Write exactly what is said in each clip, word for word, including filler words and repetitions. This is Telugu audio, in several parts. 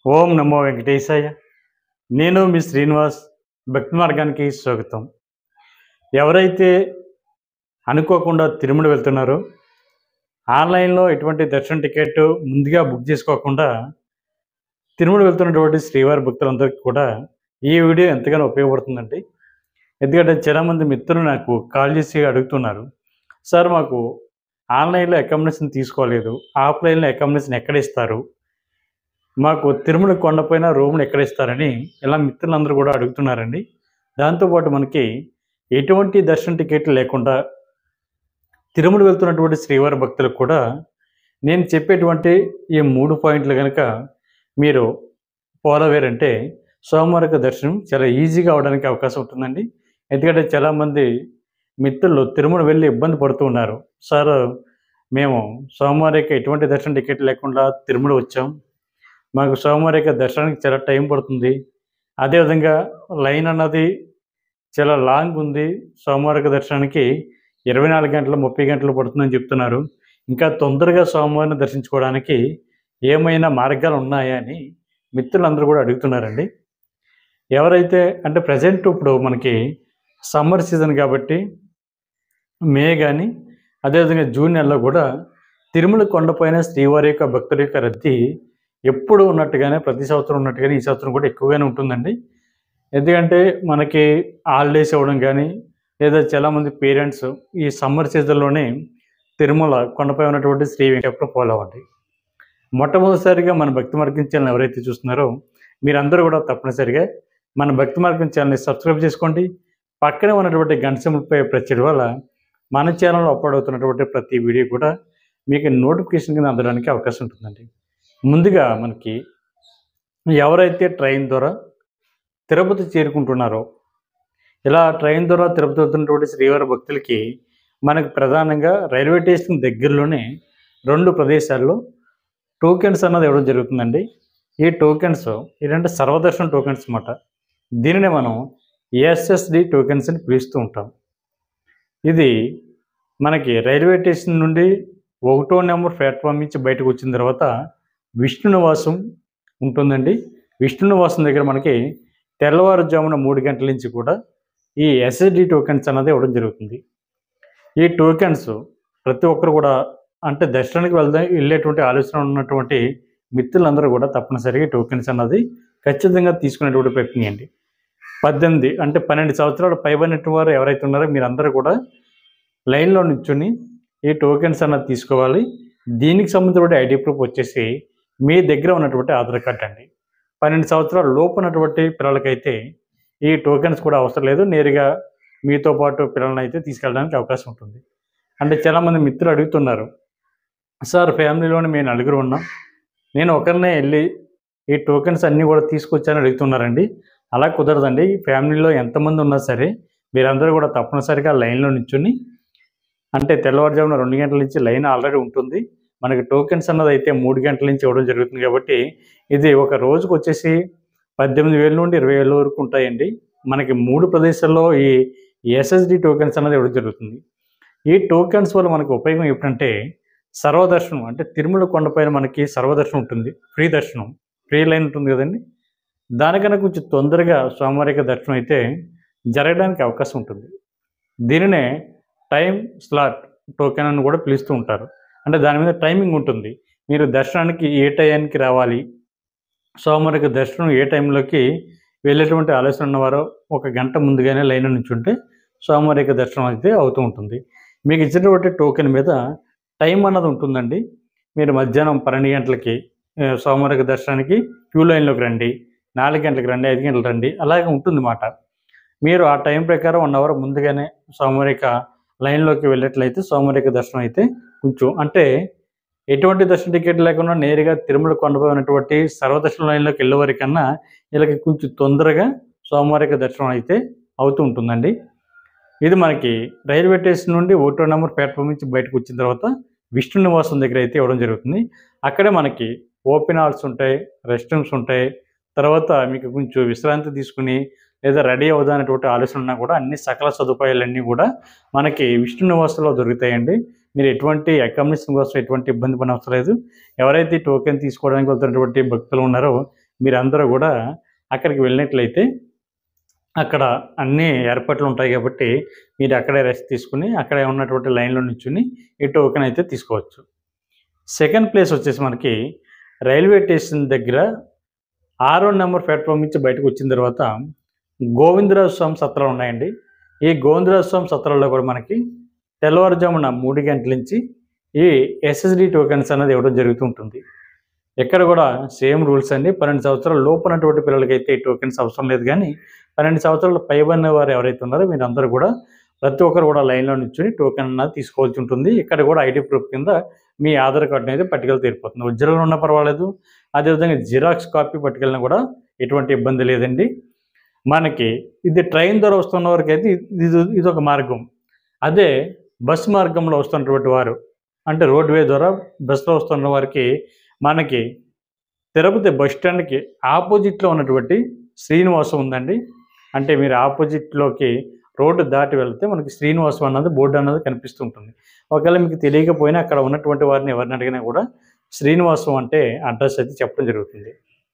ఓం నమో వెంకటేశాయ. నేను మీ శ్రీనివాస్. భక్తి మార్గానికి స్వాగతం. ఎవరైతే అనుకోకుండా తిరుమల వెళ్తున్నారో ఆన్లైన్లో ఎటువంటి దర్శన టికెట్ ముందుగా బుక్ చేసుకోకుండా తిరుమల వెళ్తున్నటువంటి శ్రీవారి భక్తులందరికీ కూడా ఈ వీడియో ఎంతగానో ఉపయోగపడుతుందండి. ఎందుకంటే చాలామంది మిత్రులు నాకు కాల్ చేసి అడుగుతున్నారు, సార్ మాకు ఆన్లైన్లో అకామిడేషన్ తీసుకోలేదు, ఆఫ్లైన్లో అకామిడేషన్ ఎక్కడ ఇస్తారు, మాకు తిరుమల కొండపైన రూములు ఎక్కడ ఇస్తారని ఇలా మిత్రులందరూ కూడా అడుగుతున్నారండి. దాంతోపాటు మనకి ఎటువంటి దర్శన టికెట్లు లేకుండా తిరుమల వెళ్తున్నటువంటి శ్రీవారి భక్తులకు కూడా నేను చెప్పేటువంటి ఈ మూడు పాయింట్లు కనుక మీరు ఫాలో అయ్యారంటే సోమవారిక దర్శనం చాలా ఈజీగా అవడానికి అవకాశం ఉంటుందండి. ఎందుకంటే చాలామంది మిత్రులు తిరుమల వెళ్ళి ఇబ్బంది పడుతూ ఉన్నారు, సార్ మేము సోమవారిక ఎటువంటి దర్శన టికెట్ లేకుండా తిరుమల వచ్చాం, మాకు సోమవారిక దర్శనానికి చాలా టైం పడుతుంది, అదేవిధంగా లైన్ అన్నది చాలా లాంగ్ ఉంది, సోమవారిక దర్శనానికి ఇరవై నాలుగు గంటలు ముప్పై గంటలు పడుతుందని చెప్తున్నారు, ఇంకా తొందరగా సోమవారిని దర్శించుకోవడానికి ఏమైనా మార్గాలు ఉన్నాయా అని మిత్రులందరూ కూడా అడుగుతున్నారండి. ఎవరైతే అంటే ప్రజెంట్ ఇప్పుడు మనకి సమ్మర్ సీజన్ కాబట్టి మే కానీ అదేవిధంగా జూన్ నెలలో కూడా తిరుమల కొండపైన శ్రీవారి యొక్క భక్తుల యొక్క రద్దీ ఎప్పుడు ఉన్నట్టుగానే ప్రతి సంవత్సరం ఉన్నట్టుగానే ఈ సంవత్సరం కూడా ఎక్కువగానే ఉంటుందండి. ఎందుకంటే మనకి హాలిడేస్ ఇవ్వడం కానీ లేదా చాలామంది పేరెంట్స్ ఈ సమ్మర్ సీజన్లోనే తిరుమల కొండపై ఉన్నటువంటి శ్రీ వెంకటేశ్వర ఫాలో అవ్వండి. మొట్టమొదటిసారిగా మన భక్తి మార్గం ఛానల్ ఎవరైతే చూస్తున్నారో మీరందరూ కూడా తప్పనిసరిగా మన భక్తి మార్గం ఛానల్ని సబ్స్క్రైబ్ చేసుకోండి. పక్కనే ఉన్నటువంటి గంట సింబల్పై ప్రెస్ చేయడం వల్ల మన ఛానల్లో అప్లోడ్ అవుతున్నటువంటి ప్రతి వీడియో కూడా మీకు నోటిఫికేషన్ కింద అందడానికి అవకాశం ఉంటుందండి. ముందుగా మనకి ఎవరైతే ట్రైన్ ద్వారా తిరుపతి చేరుకుంటున్నారో ఇలా ట్రైన్ ద్వారా తిరుపతి వెళ్తున్నటువంటి శ్రీవారి భక్తులకి మనకు ప్రధానంగా రైల్వే స్టేషన్ దగ్గరలోనే రెండు ప్రదేశాల్లో టోకెన్స్ అన్నది ఇవ్వడం జరుగుతుందండి. ఈ టోకెన్స్ ఏంటంటే సర్వదర్శన టోకెన్స్ అన్నమాట. దీనినే మనం ఎస్ఎస్డి టోకెన్స్ అని పిలుస్తూ ఉంటాం. ఇది మనకి రైల్వే స్టేషన్ నుండి ఒకటో నెంబర్ ప్లాట్ఫామ్ నుంచి బయటకు వచ్చిన తర్వాత విష్ణు నివాసం ఉంటుందండి. విష్ణు నివాసం దగ్గర మనకి తెల్లవారుజామున మూడు గంటల నుంచి కూడా ఈ ఎస్ఎస్డి టోకెన్స్ అన్నది ఇవ్వడం జరుగుతుంది. ఈ టోకెన్స్ ప్రతి ఒక్కరు కూడా అంటే దర్శనానికి వెళ్దా వెళ్ళేటువంటి ఆలోచన ఉన్నటువంటి మిత్రులందరూ కూడా తప్పనిసరిగా టోకెన్స్ అన్నది ఖచ్చితంగా తీసుకునేటువంటి ప్రయత్నం అండి. పద్దెనిమిది అంటే పన్నెండు సంవత్సరాలు పైబడినట్టు వారు ఎవరైతే ఉన్నారో మీరందరూ కూడా లైన్లో నిల్చొని ఈ టోకెన్స్ అన్నది తీసుకోవాలి. దీనికి సంబంధించిన ఐడి ప్రూఫ్ వచ్చేసి మీ దగ్గర ఉన్నటువంటి ఆధార్ కార్డ్ అండి. పన్నెండు సంవత్సరాల లోపు ఉన్నటువంటి పిల్లలకైతే ఈ టోకెన్స్ కూడా అవసరం లేదు, నేరుగా మీతో పాటు పిల్లలను అయితే తీసుకెళ్ళడానికి అవకాశం ఉంటుంది. అంటే చాలామంది మిత్రులు అడుగుతున్నారు, సార్ ఫ్యామిలీలోనే మేము నలుగురు ఉన్నాం, నేను ఒకరినే వెళ్ళి ఈ టోకెన్స్ అన్నీ కూడా తీసుకొచ్చానని అడుగుతున్నారండి. అలా కుదరదండి. ఫ్యామిలీలో ఎంతమంది ఉన్నా సరే మీరందరూ కూడా తప్పనిసరిగా లైన్లో నిల్చొని అంటే తెల్లవారుజామున రెండు గంటల నుంచి లైన్ ఆల్రెడీ ఉంటుంది. మనకి టోకెన్స్ అన్నది అయితే మూడు గంటల నుంచి ఇవ్వడం జరుగుతుంది కాబట్టి ఇది ఒక రోజుకు వచ్చేసి పద్దెనిమిది వేల నుండి ఇరవై వేల వరకు ఉంటాయండి. మనకి మూడు ప్రదేశాల్లో ఈ ఎస్ఎస్డి టోకెన్స్ అన్నది ఇవ్వడం జరుగుతుంది. ఈ టోకెన్స్ వల్ల మనకు ఉపయోగం ఏమిటంటే సర్వదర్శనం అంటే తిరుమల కొండపైన మనకి సర్వదర్శనం ఉంటుంది, ఫ్రీ దర్శనం, ఫ్రీ లైన్ ఉంటుంది కదండి. దానికన్నా కొంచెం తొందరగా సోమవారిక దర్శనం అయితే జరగడానికి అవకాశం ఉంటుంది. దీనినే టైం స్లాట్ టోకెన్ అని కూడా పిలుస్తూ ఉంటారు. అంటే దాని మీద టైమింగ్ ఉంటుంది. మీరు దర్శనానికి ఏ టైంకి రావాలి, సోమవారిక దర్శనం ఏ టైంలోకి వెళ్ళేటువంటి ఆలోచన ఉన్నవారో ఒక గంట ముందుగానే లైన్ నుంచి ఉంటే సోమవారిక దర్శనం అయితే అవుతూ ఉంటుంది. మీకు ఇచ్చినటువంటి టోకెన్ మీద టైం అన్నది ఉంటుందండి. మీరు మధ్యాహ్నం పన్నెండు గంటలకి సోమవారిక దర్శనానికి క్యూ లైన్లోకి రండి, నాలుగు గంటలకు రండి, ఐదు గంటలకు రండి, అలాగే ఉంటుంది మాట. మీరు ఆ టైం ప్రకారం వన్ అవర్ ముందుగానే సోమవారిక లైన్లోకి వెళ్ళేట్లయితే సోమవారిక దర్శనం అయితే కొంచెం అంటే ఎటువంటి దర్శన టికెట్ లేకుండా నేరుగా తిరుమల కొండపై ఉన్నటువంటి సర్వదర్శన లైన్లోకి వెళ్ళేవారికన్నా వీళ్ళకి కొంచెం తొందరగా సోమవారిక దర్శనం అయితే అవుతూ ఉంటుందండి. ఇది మనకి రైల్వే స్టేషన్ నుండి ఒకటో నెంబర్ ప్లాట్ఫామ్ నుంచి బయటకు వచ్చిన తర్వాత విష్ణు నివాసం దగ్గర అయితే ఇవ్వడం జరుగుతుంది. అక్కడే మనకి ఓపెన్ హాల్స్ ఉంటాయి, రెస్ట్ రూమ్స్ ఉంటాయి. తర్వాత మీకు కొంచెం విశ్రాంతి తీసుకుని లేదా రెడీ అవుదానటువంటి ఆలోచన ఉన్నా కూడా అన్ని సకల సదుపాయాలన్నీ కూడా మనకి విష్ణు నివాసంలో దొరుకుతాయండి. మీరు ఎటువంటి అకామిడేషన్ కోసం ఎటువంటి ఇబ్బంది పడనవసరం లేదు. ఎవరైతే టోకెన్ తీసుకోవడానికి వెళ్తున్నటువంటి భక్తులు ఉన్నారో మీరందరూ కూడా అక్కడికి వెళ్ళినట్లయితే అక్కడ అన్ని ఏర్పాట్లు ఉంటాయి కాబట్టి మీరు అక్కడే రెస్ట్ తీసుకుని అక్కడే ఉన్నటువంటి లైన్లో నిల్చుని ఈ టోకెన్ అయితే తీసుకోవచ్చు. సెకండ్ ప్లేస్ వచ్చేసి మనకి రైల్వే స్టేషన్ దగ్గర ఆరో నెంబర్ ప్లాట్ఫామ్ నుంచి బయటకు వచ్చిన తర్వాత గోవిందరాజ స్వామి సత్రాలు ఉన్నాయండి. ఈ గోవిందరాజ స్వామి సత్రాల్లో కూడా మనకి తెల్లవారుజామున మూడు గంటల నుంచి ఈ ఎస్ఎస్డి టోకెన్స్ అనేది ఇవ్వడం జరుగుతుంటుంది. ఎక్కడ కూడా సేమ్ రూల్స్ అండి. పన్నెండు సంవత్సరాల లోపు ఉన్నటువంటి పిల్లలకైతే ఈ టోకెన్స్ అవసరం లేదు, కానీ పన్నెండు సంవత్సరాలు పైబడిన వారు ఎవరైతే ఉన్నారో మీరందరూ కూడా ప్రతి ఒక్కరు కూడా లైన్లో నిల్చొని టోకెన్ అన్నది తీసుకోవాల్సి ఉంటుంది. ఇక్కడ కూడా ఐడి ప్రూఫ్ కింద మీ ఆధార్ కార్డుని అయితే పట్టుకెళ్తే తీరిపోతుంది. ఒరిజినల్ ఉన్నా పర్వాలేదు, అదేవిధంగా జిరాక్స్ కాపీ పట్టుకెళ్ళినా కూడా ఎటువంటి ఇబ్బంది లేదండి. మనకి ఇది ట్రైన్ ద్వారా వస్తున్న వారికి అయితే ఇది ఇది ఒక మార్గం. అదే బస్ మార్గంలో వస్తున్నటువంటి వారు అంటే రోడ్వే ద్వారా బస్సులో వస్తున్న వారికి మనకి తిరుపతి బస్ స్టాండ్కి ఆపోజిట్లో ఉన్నటువంటి శ్రీనివాసం ఉందండి. అంటే మీరు ఆపోజిట్లోకి రోడ్డు దాటి వెళ్తే మనకి శ్రీనివాసం అన్నది బోర్డు అన్నది కనిపిస్తూ ఉంటుంది. ఒకవేళ మీకు తెలియకపోయినా అక్కడ ఉన్నటువంటి వారిని ఎవరిని అడిగినా కూడా శ్రీనివాసం అంటే అడ్రస్ అయితే చెప్పడం జరుగుతుంది.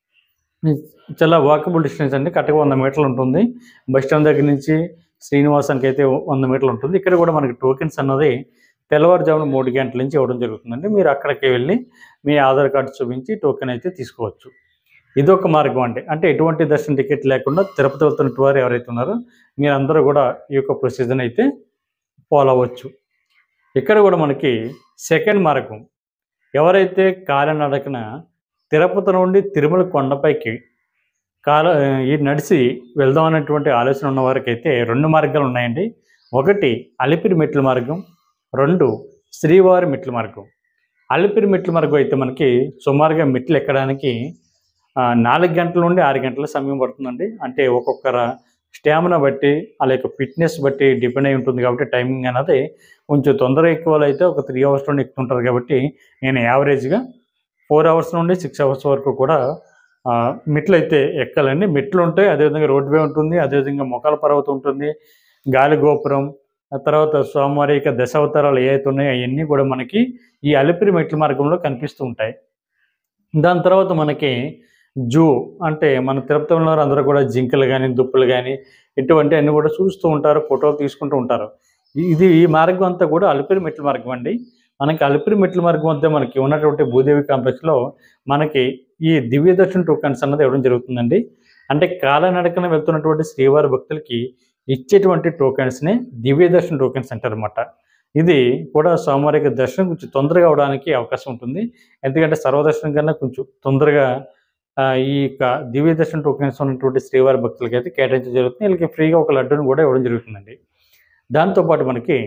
చాలా వాకబుల్ డిస్టెన్స్ అండి. కరెక్ట్గా వంద మీటర్లు ఉంటుంది. బస్ స్టాండ్ దగ్గర నుంచి శ్రీనివాసానికి అయితే వంద మీటర్లు ఉంటుంది. ఇక్కడ కూడా మనకి టోకెన్స్ అన్నది తెల్లవారుజామున మూడు గంటల నుంచి ఇవ్వడం జరుగుతుందండి. మీరు అక్కడికి వెళ్ళి మీ ఆధార్ కార్డు చూపించి టోకెన్ అయితే తీసుకోవచ్చు. ఇదొక మార్గం అండి. అంటే ఎటువంటి దర్శన టికెట్ లేకుండా తిరుపతి వెళ్తున్నట్టు వారు ఎవరైతే ఉన్నారో మీరందరూ కూడా ఈ యొక్క ప్రొసీజర్ అయితే ఫాలో అవ్వచ్చు. ఇక్కడ కూడా మనకి సెకండ్ మార్గం, ఎవరైతే కాలినడకన తిరుపతి నుండి తిరుమల కొండపైకి కాల ఈ నడిచి వెళ్దాం అనేటువంటి ఆలోచన ఉన్న వారికి అయితే రెండు మార్గాలు ఉన్నాయండి. ఒకటి అలిపిరి మెట్ల మార్గం, రెండు శ్రీవారి మెట్ల మార్గం. అలిపిరి మెట్ల మార్గం అయితే మనకి సుమారుగా మెట్లు ఎక్కడానికి నాలుగు గంటల నుండి ఆరు గంటల సమయం పడుతుందండి. అంటే ఒక్కొక్కర స్టామినా బట్టి అలాగే ఫిట్నెస్ బట్టి డిపెండ్ అయి ఉంటుంది కాబట్టి టైమింగ్ అనేది కొంచెం తొందరగా ఎక్కువ అయితే ఒక త్రీ అవర్స్ నుండి ఎక్కుతుంటారు. కాబట్టి నేను యావరేజ్గా ఫోర్ అవర్స్ నుండి సిక్స్ అవర్స్ వరకు కూడా మెట్లు అయితే ఎక్కాలండి. మెట్లు ఉంటాయి, అదేవిధంగా రోడ్వే ఉంటుంది, అదేవిధంగా మొక్కల పర్వతం ఉంటుంది, గాలి గోపురం, ఆ తర్వాత స్వామివారి యొక్క దశావతారాలు ఏవైతే ఉన్నాయో అవన్నీ కూడా మనకి ఈ అలిపిరి మెట్ల మార్గంలో కనిపిస్తూ ఉంటాయి. దాని తర్వాత మనకి జూ అంటే మన తిరుపతి ఉన్న అందరూ కూడా జింకలు కానీ దుప్పులు కానీ ఇటువంటి అన్నీ కూడా చూస్తూ ఉంటారు, ఫోటోలు తీసుకుంటూ ఉంటారు. ఇది ఈ మార్గం అంతా కూడా అలిపిరి మెట్ల మార్గం అండి. మనకి అలిపిరి మెట్ల మార్గం వద్ద మనకి ఉన్నటువంటి భూదేవి కాంప్లెక్స్లో మనకి ఈ దివ్య దర్శన టోకెన్స్ అన్నది ఇవ్వడం జరుగుతుందండి. అంటే కాలినడకన వెళ్తున్నటువంటి శ్రీవారి భక్తులకి ఇచ్చేటువంటి టోకెన్స్ని దివ్య దర్శన టోకెన్స్ అంటారు అన్నమాట. ఇది కూడా స్వామివారి యొక్క దర్శనం కొంచెం తొందరగా అవడానికి అవకాశం ఉంటుంది. ఎందుకంటే సర్వదర్శనం కన్నా కొంచెం తొందరగా ఈ యొక్క దివ్య దర్శన టోకెన్స్ ఉన్నటువంటి శ్రీవారి భక్తులకి అయితే కేటాయించడం జరుగుతుంది. వీళ్ళకి ఫ్రీగా ఒక లడ్డూని కూడా ఇవ్వడం జరుగుతుందండి. దాంతోపాటు మనకి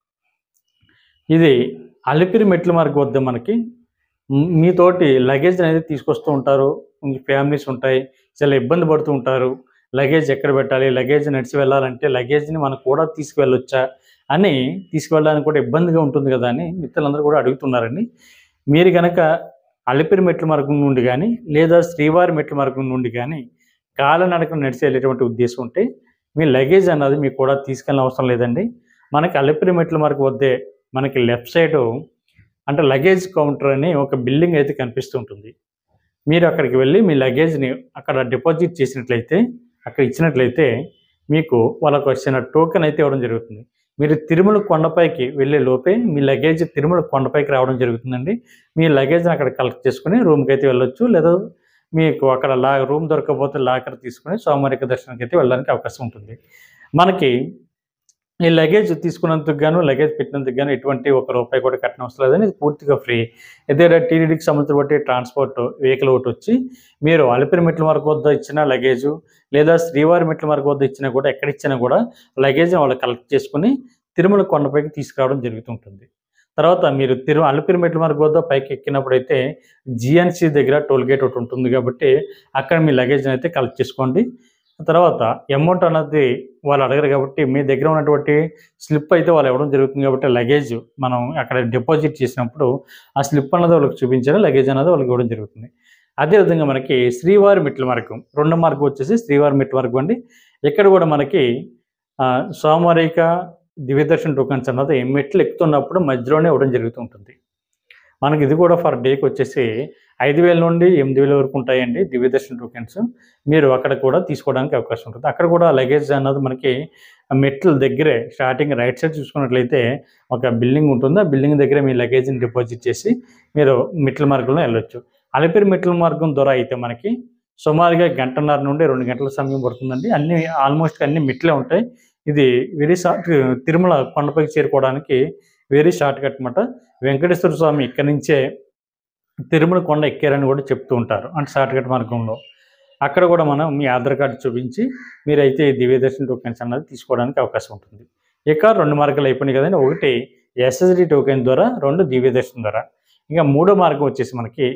ఇది అలిపిరి మెట్ల మార్గం వద్ద మనకి మీతోటి లగేజ్ అనేది తీసుకొస్తూ ఉంటారు. ఫ్యామిలీస్ ఉంటాయి, చాలా ఇబ్బంది పడుతూ ఉంటారు. లగేజ్ ఎక్కడ పెట్టాలి, లగేజ్ నడిచి వెళ్ళాలంటే లగేజ్ని మనం కూడా తీసుకువెళ్ళొచ్చా అని తీసుకువెళ్ళడానికి కూడా ఇబ్బందిగా ఉంటుంది కదా అని మిత్రులందరూ కూడా అడుగుతున్నారండి. మీరు కనుక అలిపిరి మెట్ల మార్గం నుండి కానీ లేదా శ్రీవారి మెట్ల మార్గం నుండి కానీ కాలినడకన నడిచి వెళ్ళేటువంటి ఉద్దేశం ఉంటే మీ లగేజ్ అన్నది మీకు కూడా తీసుకెళ్ళిన అవసరం లేదండి. మనకి అలిపిరి మెట్ల మార్గం వద్దే మనకి లెఫ్ట్ సైడు అంటే లగేజ్ కౌంటర్ అని ఒక బిల్డింగ్ అయితే కనిపిస్తూ ఉంటుంది. మీరు అక్కడికి వెళ్ళి మీ లగేజ్ని అక్కడ డిపాజిట్ చేసినట్లయితే అక్కడ ఇచ్చినట్లయితే మీకు వాళ్ళకు వచ్చిన టోకెన్ అయితే ఇవ్వడం జరుగుతుంది. మీరు తిరుమల కొండపైకి వెళ్ళే లోపే మీ లగేజ్ తిరుమల కొండపైకి రావడం జరుగుతుందండి. మీ లగేజ్ని అక్కడ కలెక్ట్ చేసుకుని రూమ్కి అయితే వెళ్ళొచ్చు, లేదా మీకు అక్కడ లా రూమ్ దొరకకపోతే లాకర్ తీసుకుని స్వామివారి దర్శనానికి అయితే వెళ్ళడానికి అవకాశం ఉంటుంది. మనకి ఈ లగేజ్ తీసుకున్నందుకు గాను లగేజ్ పెట్టినందుకు గాను ఎటువంటి ఒక రూపాయి కూడా కట్టడం అవసరం లేదని ఇది పూర్తిగా ఫ్రీ. ఏదైనా టీడీడీకి సంబంధించిన బట్టి ట్రాన్స్పోర్ట్ వెహికల్ ఒకటి వచ్చి మీరు అలిపిరి మెట్ల మార్గం వద్ద ఇచ్చిన లగేజు లేదా శ్రీవారి మెట్ల మార్గం వద్ద ఇచ్చినా కూడా ఎక్కడ ఇచ్చినా కూడా లగేజ్ని వాళ్ళు కలెక్ట్ చేసుకుని తిరుమల కొండపైకి తీసుకురావడం జరుగుతుంటుంది. తర్వాత మీరు తిరు అలిపిరి మెట్ల మార్గం వద్ద పైకి ఎక్కినప్పుడు అయితే జిఎన్సి దగ్గర టోల్ గేట్ ఒకటి ఉంటుంది కాబట్టి అక్కడ మీ లగేజ్ని అయితే కలెక్ట్ చేసుకోండి. తర్వాత అమౌంట్ అన్నది వాళ్ళు అడగరు కాబట్టి మీ దగ్గర ఉన్నటువంటి స్లిప్ అయితే వాళ్ళు ఇవ్వడం జరుగుతుంది కాబట్టి లగేజ్ మనం అక్కడ డిపాజిట్ చేసినప్పుడు ఆ స్లిప్ అన్నది వాళ్ళకి చూపించాలి, లగేజ్ అన్నది వాళ్ళకి ఇవ్వడం జరుగుతుంది. అదేవిధంగా మనకి శ్రీవారి మెట్ల మార్గం రెండో మార్గం వచ్చేసి శ్రీవారి మెట్ల మార్గం అండి. ఇక్కడ కూడా మనకి స్వామివారిక దివ్యదర్శన టోకెన్స్ అన్నది మెట్లు ఎక్కుతున్నప్పుడు మధ్యలోనే ఇవ్వడం జరుగుతుంటుంది. మనకి ఇది కూడా ఫర్ డేకి వచ్చేసి ఐదు వేల నుండి ఎనిమిది వేల వరకు ఉంటాయండి దివ్య దర్శన్ టోకెన్స్. మీరు అక్కడ కూడా తీసుకోవడానికి అవకాశం ఉంటుంది. అక్కడ కూడా లగేజ్ అన్నది మనకి మెట్ల దగ్గరే స్టార్టింగ్ రైట్ సైడ్ చూసుకున్నట్లయితే ఒక బిల్డింగ్ ఉంటుంది. ఆ బిల్డింగ్ దగ్గర మీ లగేజ్ని డిపాజిట్ చేసి మీరు మెట్ల మార్గంలో వెళ్ళొచ్చు. అలిపిరి మెట్ల మార్గం ద్వారా అయితే మనకి సుమారుగా గంటన్నర నుండి రెండు గంటల సమయం పడుతుందండి. అన్ని ఆల్మోస్ట్ అన్ని మెట్లే ఉంటాయి. ఇది వెరీ షార్ట్, తిరుమల కొండపైకి చేరుకోవడానికి వెరీ షార్ట్ కట్ అనమాట. వెంకటేశ్వర స్వామి ఇక్కడి నుంచే తిరుమల కొండ ఎక్కారని కూడా చెప్తూ ఉంటారు, అంటే షార్ట్ కట్ మార్గంలో. అక్కడ కూడా మనం మీ ఆధార్ కార్డు చూపించి మీరైతే దివ్య దర్శన్ టోకెన్స్ అన్నది తీసుకోవడానికి అవకాశం ఉంటుంది. ఇక రెండు మార్గాలు అయిపోయినాయి కదండి. ఒకటి ఎస్ఎస్డి టోకెన్ ద్వారా, రెండు దివ్య దర్శన్ ద్వారా. ఇంకా మూడో మార్గం వచ్చేసి మనకి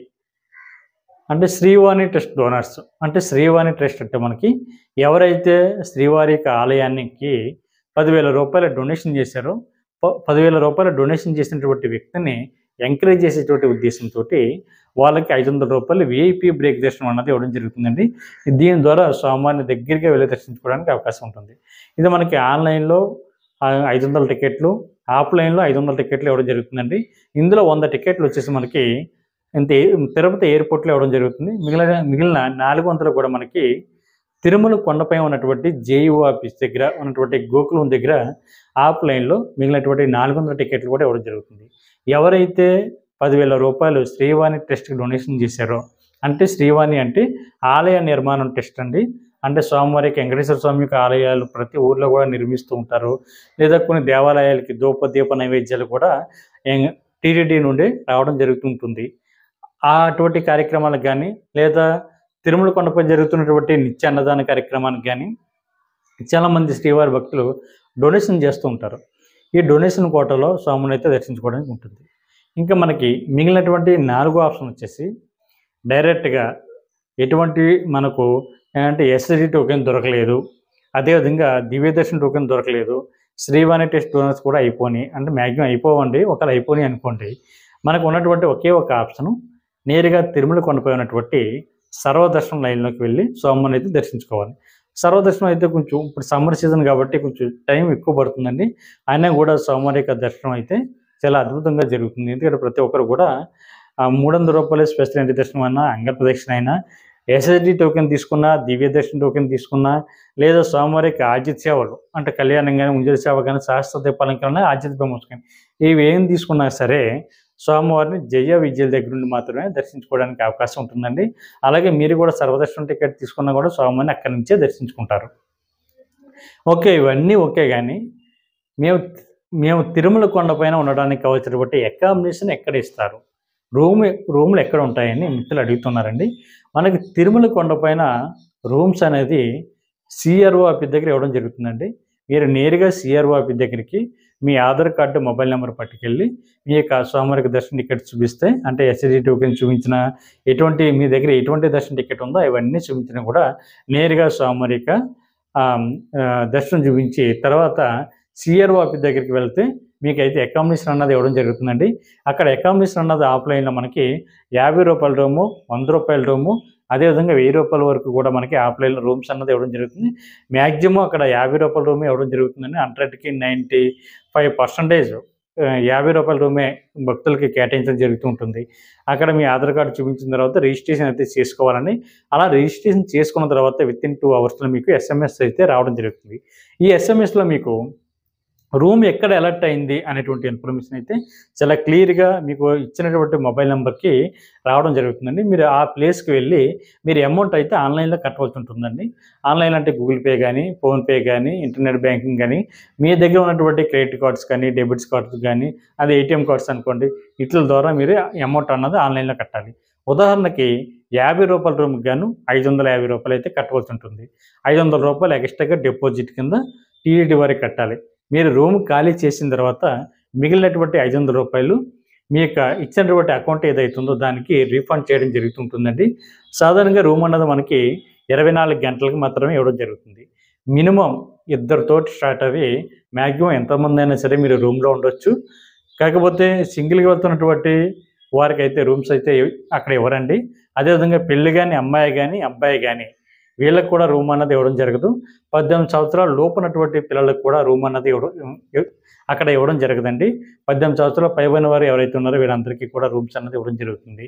అంటే శ్రీవాణి ట్రస్ట్ డోనర్స్. అంటే శ్రీవాణి ట్రస్ట్ అంటే మనకి ఎవరైతే శ్రీవారి యొక్క ఆలయానికి పదివేల రూపాయల డొనేషన్ చేశారో, పదివేల రూపాయల డొనేషన్ చేసినటువంటి వ్యక్తిని ఎంకరేజ్ చేసేటువంటి ఉద్దేశంతో వాళ్ళకి ఐదు వందల రూపాయలు విఐపి బ్రేక్ దర్శనం అన్నది ఇవ్వడం జరుగుతుందండి. దీని ద్వారా స్వామివారిని దగ్గరగా వెళ్ళి దర్శించుకోవడానికి అవకాశం ఉంటుంది. ఇది మనకి ఆన్లైన్లో ఐదు వందల టికెట్లు, ఆఫ్లైన్లో ఐదు వందల టికెట్లు ఇవ్వడం జరుగుతుందండి. ఇందులో వంద టికెట్లు వచ్చేసి మనకి ఇంత తిరుపతి ఎయిర్పోర్ట్లో ఇవ్వడం జరుగుతుంది. మిగిలిన మిగిలిన నాలుగు వందలు కూడా మనకి తిరుమల కొండపై ఉన్నటువంటి జేఈఓ ఆఫీస్ దగ్గర ఉన్నటువంటి గోకులం దగ్గర ఆఫ్లైన్లో మిగిలినటువంటి నాలుగు వందల టికెట్లు కూడా ఇవ్వడం జరుగుతుంది. ఎవరైతే పదివేల రూపాయలు శ్రీవాణి ట్రస్ట్కి డొనేషన్ చేశారో, అంటే శ్రీవాణి అంటే ఆలయ నిర్మాణం ట్రస్ట్ అండి. అంటే స్వామివారికి వెంకటేశ్వర స్వామి యొక్క ఆలయాలు ప్రతి ఊర్లో కూడా నిర్మిస్తూ ఉంటారు. లేదా కొన్ని దేవాలయాలకి ధూప దీప నైవేద్యాలు కూడా టీటీడీ నుండి రావడం జరుగుతుంటుంది. అటువంటి కార్యక్రమాలకు కానీ, లేదా తిరుమల కొండపై జరుగుతున్నటువంటి నిత్య అన్నదాన కార్యక్రమానికి కానీ చాలామంది శ్రీవారి భక్తులు డొనేషన్ చేస్తూ ఉంటారు. ఈ డొనేషన్ కోటాలో స్వామిని అయితే దర్శించుకోవడానికి ఉంటుంది. ఇంకా మనకి మిగిలినటువంటి నాలుగో ఆప్షన్ వచ్చేసి డైరెక్ట్గా ఎటువంటి మనకు అంటే ఎస్ఎస్డి టోకెన్ దొరకలేదు, అదేవిధంగా దివ్య దర్శన్ టోకెన్ దొరకలేదు, శ్రీవాణి టెస్ట్ డోనర్స్ కూడా అయిపోయి, అంటే మ్యాక్సిమం అయిపోవండి, ఒకవేళ అయిపోయి అనుకోండి, మనకు ఉన్నటువంటి ఒకే ఒక ఆప్షను నేరుగా తిరుమల కొండపై ఉన్నటువంటి సర్వదర్శనం లైన్లోకి వెళ్ళి స్వామిని అయితే దర్శించుకోవాలి. సర్వదర్శనం అయితే కొంచెం ఇప్పుడు సమ్మర్ సీజన్ కాబట్టి కొంచెం టైం ఎక్కువ పడుతుందండి. అయినా కూడా స్వామివారి యొక్క దర్శనం అయితే చాలా అద్భుతంగా జరుగుతుంది. ఎందుకంటే ప్రతి ఒక్కరు కూడా మూడు వందల రూపాయల స్పెషల్ ఎంట్రీ దర్శనం అయినా, అంగ ప్రదక్షిణ అయినా, ఎస్ఎస్డి టోకెన్ తీసుకున్నా, దివ్య దర్శన టోకెన్ తీసుకున్నా, లేదా స్వామివారికి ఆజిత్ సేవలు అంటే కళ్యాణం కానీ, ఉంజలి సేవ కానీ, శాస్త్ర దీపాలంకరణ, ఆజిత్ బ్రహ్మోత్సవం కానీ ఇవి ఏం తీసుకున్నా సరే స్వామివారిని జయ విజయల దగ్గర నుండి మాత్రమే దర్శించుకోవడానికి అవకాశం ఉంటుందండి. అలాగే మీరు కూడా సర్వదర్శనం టికెట్ తీసుకున్నా కూడా స్వామివారిని అక్కడి నుంచే దర్శించుకుంటారు. ఓకే, ఇవన్నీ ఓకే. కానీ మేము మేము తిరుమల కొండపైన ఉండడానికి కావాల్సినటువంటి అకామిడేషన్ ఎక్కడ ఇస్తారు, రూమ్ రూమ్లు ఎక్కడ ఉంటాయని మిత్రులు అడుగుతున్నారండి. మనకి తిరుమల కొండపైన రూమ్స్ అనేది సిఆర్ఓ ఆఫీస్ దగ్గర ఇవ్వడం జరుగుతుందండి. మీరు నేరుగా సిఆర్ఓ ఆఫీస్ దగ్గరికి మీ ఆధార్ కార్డు, మొబైల్ నెంబర్ పట్టుకెళ్ళి మీ యొక్క స్వామివారికి దర్శన టికెట్ చూపిస్తే, అంటే ఎస్ఎస్డి టోకెన్ చూపించిన, ఎటువంటి మీ దగ్గర ఎటువంటి దర్శన టికెట్ ఉందో అవన్నీ చూపించినా కూడా నేరుగా స్వామివారి యొక్క దర్శనం చూపించి తర్వాత సిఆర్ఓ ఆఫీస్ దగ్గరికి వెళ్తే మీకైతే అకామిడేషన్ అన్నది ఇవ్వడం జరుగుతుందండి. అక్కడ అకామిడేషన్ అన్నది ఆఫ్లైన్లో మనకి యాభై రూపాయల రూము, వంద రూపాయల రూము, అదేవిధంగా వెయ్యి రూపాయల వరకు కూడా మనకి ఆఫ్లైన్లో రూమ్స్ అన్నది ఇవ్వడం జరుగుతుంది. మ్యాక్సిమం అక్కడ యాభై రూపాయల రూమే ఇవ్వడం జరుగుతుందండి. హండ్రెడ్కి నైంటీ ఫైవ్ పర్సెంటేజ్ యాభై రూపాయల రూమే భక్తులకి కేటాయించడం జరుగుతూ ఉంటుంది. అక్కడ మీ ఆధార్ కార్డు చూపించిన తర్వాత రిజిస్ట్రేషన్ అయితే చేసుకోవాలని, అలా రిజిస్ట్రేషన్ చేసుకున్న తర్వాత విత్ ఇన్ టూ అవర్స్లో మీకు ఎస్ఎంఎస్ అయితే రావడం జరుగుతుంది. ఈ ఎస్ఎంఎస్లో మీకు రూమ్ ఎక్కడ అలర్ట్ అయింది అనేటువంటి ఇన్ఫర్మేషన్ అయితే చాలా క్లియర్గా మీకు ఇచ్చినటువంటి మొబైల్ నెంబర్కి రావడం జరుగుతుందండి. మీరు ఆ ప్లేస్కి వెళ్ళి మీరు అమౌంట్ అయితే ఆన్లైన్లో కట్టవలసి ఉంటుందండి. ఆన్లైన్ అంటే గూగుల్ పే కానీ, ఫోన్పే కానీ, ఇంటర్నెట్ బ్యాంకింగ్ కానీ, మీ దగ్గర ఉన్నటువంటి క్రెడిట్ కార్డ్స్ కానీ, డెబిట్స్ కార్డ్స్ కానీ, అది ఏటీఎం కార్డ్స్ అనుకోండి, వీటి ద్వారా మీరు అమౌంట్ అన్నది ఆన్లైన్లో కట్టాలి. ఉదాహరణకి యాభై రూపాయల రూమ్కి గాను ఐదు వందల యాభై రూపాయలు అయితే కట్టవలసి ఉంటుంది. ఐదు వందల రూపాయలు ఎక్స్ట్రాగా డిపాజిట్ కింద టీడీటీ వారికి కట్టాలి. మీరు రూమ్ ఖాళీ చేసిన తర్వాత మిగిలినటువంటి ఐదు వందల రూపాయలు మీ యొక్క ఇచ్చినటువంటి అకౌంట్ ఏదైతుందో దానికి రీఫండ్ చేయడం జరుగుతుంటుందండి. సాధారణంగా రూమ్ అన్నది మనకి ఇరవై నాలుగు గంటలకు మాత్రమే ఇవ్వడం జరుగుతుంది. మినిమం ఇద్దరితోటి స్టార్ట్ అయ్యి మ్యాక్సిమం ఎంతమంది అయినా సరే మీరు రూమ్లో ఉండొచ్చు. కాకపోతే సింగిల్గా వెళ్తున్నటువంటి వారికి అయితే రూమ్స్ అయితే అక్కడ ఇవ్వరండి. అదేవిధంగా పెళ్ళి కానీ, అమ్మాయి కానీ, అబ్బాయి కానీ వీళ్ళకి కూడా రూమ్ అన్నది ఇవ్వడం జరగదు. పద్దెనిమిది సంవత్సరాలు లోపునటువంటి పిల్లలకు కూడా రూమ్ అన్నది ఇవ్వడం అక్కడ ఇవ్వడం జరగదండి. పద్దెనిమిది సంవత్సరాలు పైబడిన వారు ఎవరైతే ఉన్నారో వీళ్ళందరికీ కూడా రూమ్స్ అన్నది ఇవ్వడం జరుగుతుంది.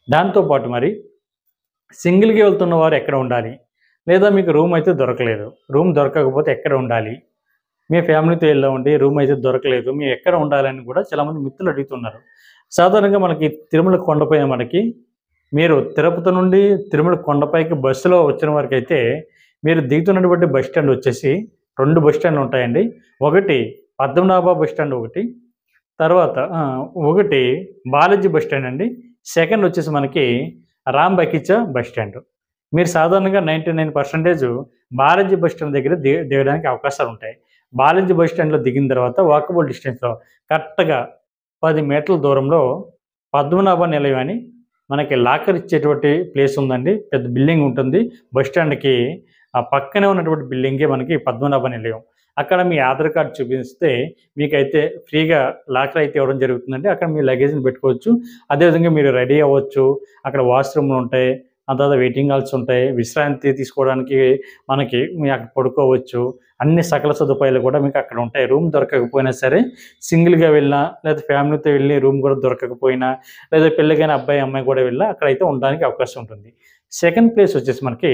దాంతోపాటు మరి సింగిల్గా వెళ్తున్న వారు ఎక్కడ ఉండాలి, లేదా మీకు రూమ్ అయితే దొరకలేదు, రూమ్ దొరకకపోతే ఎక్కడ ఉండాలి, మీ ఫ్యామిలీతో వెళ్ళామండి రూమ్ అయితే దొరకలేదు, మీరు ఎక్కడ ఉండాలని కూడా చాలామంది మిత్రులు అడుగుతున్నారు. సాధారణంగా మనకి తిరుమల కొండపైన మనకి మీరు తిరుపతి నుండి తిరుమల కొండపైకి బస్సులో వచ్చిన వారికి అయితే మీరు దిగుతున్నటువంటి బస్ స్టాండ్ వచ్చేసి రెండు బస్ స్టాండ్లు ఉంటాయండి. ఒకటి పద్మనాభ బస్ స్టాండ్, ఒకటి తర్వాత ఒకటి బాలాజీ బస్ స్టాండ్ అండి. సెకండ్ వచ్చేసి మనకి రామ్ బకీచా బస్ స్టాండ్. మీరు సాధారణంగా ninety nine percentage Balaji bus stand దగ్గర దిగ దిగడానికి అవకాశాలు ఉంటాయి. బాలాజీ బస్ స్టాండ్లో దిగిన తర్వాత వాకబుల్ డిస్టెన్స్లో కరెక్ట్గా పది మీటర్ల దూరంలో పద్మనాభ నిలయం అని మనకి లాకర్ ఇచ్చేటువంటి ప్లేస్ ఉందండి. పెద్ద బిల్డింగ్ ఉంటుంది. బస్ స్టాండ్కి ఆ పక్కనే ఉన్నటువంటి బిల్డింగే మనకి పద్మనాభ నిలయం. అక్కడ మీ ఆధార్ కార్డు చూపిస్తే మీకైతే ఫ్రీగా లాకర్ అయితే ఇవ్వడం జరుగుతుందండి. అక్కడ మీ లగేజ్ని పెట్టుకోవచ్చు. అదేవిధంగా మీరు రెడీ అవ్వచ్చు. అక్కడ వాష్రూమ్లు ఉంటాయి, ఆ తర్వాత వెయిటింగ్ హాల్స్ ఉంటాయి, విశ్రాంతి తీసుకోవడానికి మనకి మీరు అక్కడ పడుకోవచ్చు. అన్ని సకల సదుపాయాలు కూడా మీకు అక్కడ ఉంటాయి. రూమ్ దొరకకపోయినా సరే, సింగిల్గా వెళ్ళినా లేదా ఫ్యామిలీతో వెళ్ళి రూమ్ కూడా దొరకకపోయినా, లేదా పెళ్ళికైన అబ్బాయి అమ్మాయి కూడా వెళ్ళినా అక్కడైతే ఉండడానికి అవకాశం ఉంటుంది. సెకండ్ ప్లేస్ వచ్చేసి మనకి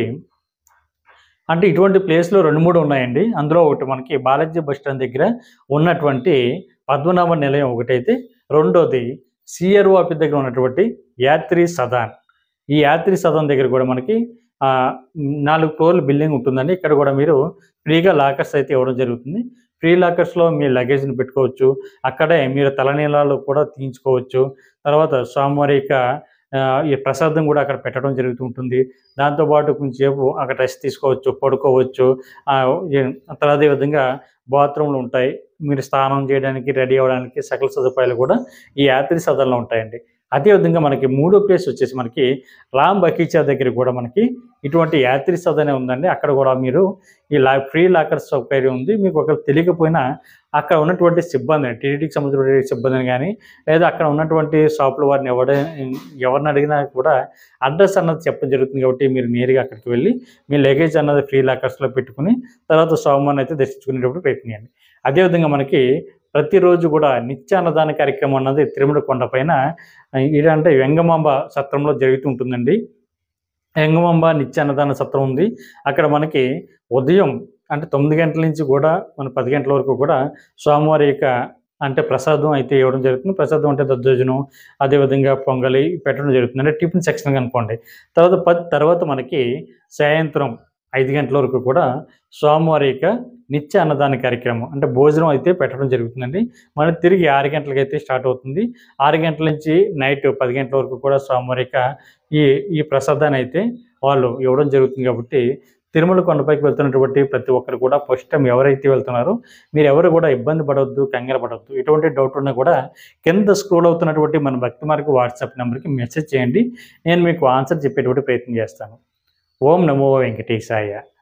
అంటే ఇటువంటి ప్లేస్లో రెండు మూడు ఉన్నాయండి. అందులో ఒకటి మనకి బాలాజీ బస్ స్టాండ్ దగ్గర ఉన్నటువంటి పద్మనాభ నిలయం ఒకటైతే, రెండోది సిఆర్ఓ ఆఫీస్ దగ్గర ఉన్నటువంటి యాత్రి సదాన్. ఈ యాత్రి సదన్ దగ్గర కూడా మనకి నాలుగు ఫ్లోర్ల బిల్డింగ్ ఉంటుందండి. ఇక్కడ కూడా మీరు ఫ్రీగా లాకర్స్ అయితే ఇవ్వడం జరుగుతుంది. ఫ్రీ లాకర్స్లో మీ లగేజ్ని పెట్టుకోవచ్చు. అక్కడే మీరు తలనీలాలు కూడా తీయించుకోవచ్చు. తర్వాత స్వామివారి యొక్క ఈ ప్రసాదం కూడా అక్కడ పెట్టడం జరుగుతూ ఉంటుంది. దాంతోపాటు కొంచెంసేపు అక్కడ రెస్ట్ తీసుకోవచ్చు, పడుకోవచ్చు. తర్వాత అదే విధంగా బాత్రూమ్లు ఉంటాయి. మీరు స్నానం చేయడానికి, రెడీ అవ్వడానికి సకల సదుపాయాలు కూడా ఈ యాత్రి సదన్లో ఉంటాయండి. అదేవిధంగా మనకి మూడో ప్లేస్ వచ్చేసి మనకి రామ్ బకీచా దగ్గర కూడా మనకి ఇటువంటి యాత్రి సదనే ఉందండి. అక్కడ కూడా మీరు ఈ లా ఫ్రీ లాకర్ సౌకర్యం ఉంది. మీకు ఒకవేళ తెలియకపోయినా అక్కడ ఉన్నటువంటి సిబ్బంది, టీటీడీకి సంబంధించిన సిబ్బందిని కానీ, లేదా అక్కడ ఉన్నటువంటి షాపుల వారిని ఎవడ ఎవరిని అడిగినా కూడా అడ్రస్ అన్నది చెప్పడం జరుగుతుంది. కాబట్టి మీరు నేరుగా అక్కడికి వెళ్ళి మీ లగేజ్ అన్నది ఫ్రీ లాకర్స్లో పెట్టుకుని తర్వాత స్వామివారిని అయితే దర్శించుకునేటప్పుడు ప్రయత్నించండి. అదేవిధంగా మనకి ప్రతిరోజు కూడా నిత్య అన్నదాన కార్యక్రమం అన్నది తిరుమల కొండపైన ఏంటంటే వెంగమాంబ సత్రంలో జరుగుతూ ఉంటుందండి. వెంగమాంబ నిత్య అన్నదాన సత్రం ఉంది. అక్కడ మనకి ఉదయం అంటే తొమ్మిది గంటల నుంచి కూడా మన పది గంటల వరకు కూడా స్వామివారి యొక్క అంటే ప్రసాదం అయితే ఇవ్వడం జరుగుతుంది. ప్రసాదం అంటే దద్దోజనం, అదేవిధంగా పొంగలి పెట్టడం జరుగుతుంది. అంటే టిఫిన్ సెక్షన్ అనుకోండి. తర్వాత పది తర్వాత మనకి సాయంత్రం ఐదు గంటల వరకు కూడా స్వామివారి యొక్క నిత్య అన్నదాన కార్యక్రమం అంటే భోజనం అయితే పెట్టడం జరుగుతుందండి. మళ్ళీ తిరిగి ఆరు గంటలకు అయితే స్టార్ట్ అవుతుంది. ఆరు గంటల నుంచి నైట్ పది గంటల వరకు కూడా స్వామివారి యొక్క ఈ ఈ ప్రసాదాన్ని అయితే వాళ్ళు ఇవ్వడం జరుగుతుంది. కాబట్టి తిరుమల కొండపైకి వెళ్తున్నటువంటి ప్రతి ఒక్కరు కూడా ఫస్ట్ టైం ఎవరైతే వెళ్తున్నారో మీరు ఎవరు కూడా ఇబ్బంది పడవద్దు, కంగారు పడవద్దు. ఎటువంటి డౌట్ ఉన్నా కూడా కింద స్క్రోల్ అవుతున్నటువంటి మన భక్తి మార్గ వాట్సాప్ నెంబర్కి మెసేజ్ చేయండి. నేను మీకు ఆన్సర్ చెప్పేటువంటి ప్రయత్నం చేస్తాను. ఓం నమో వెంకటేశాయ.